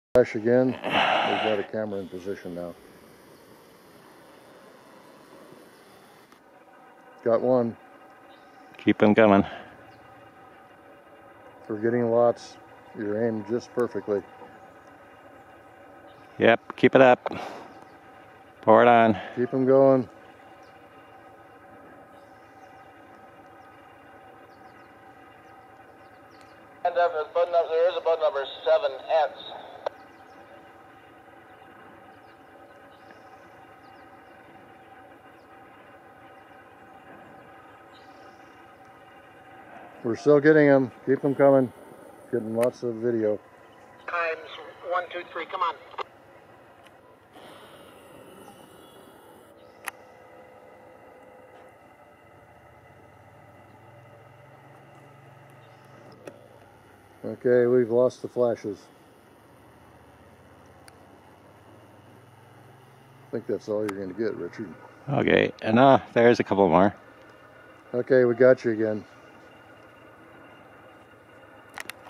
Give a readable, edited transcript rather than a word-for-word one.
Flash again. We've got a camera in position now. Got one. Keep them coming. We're getting lots. You're aimed just perfectly. Yep, keep it up. Pour it on. Keep them going. And there is a bud number 7X. We're still getting them. Keep them coming. Getting lots of video. Times 1, 2, 3. Come on. Okay, we've lost the flashes. I think that's all you're going to get, Richard. Okay, and there's a couple more. Okay, we got you again.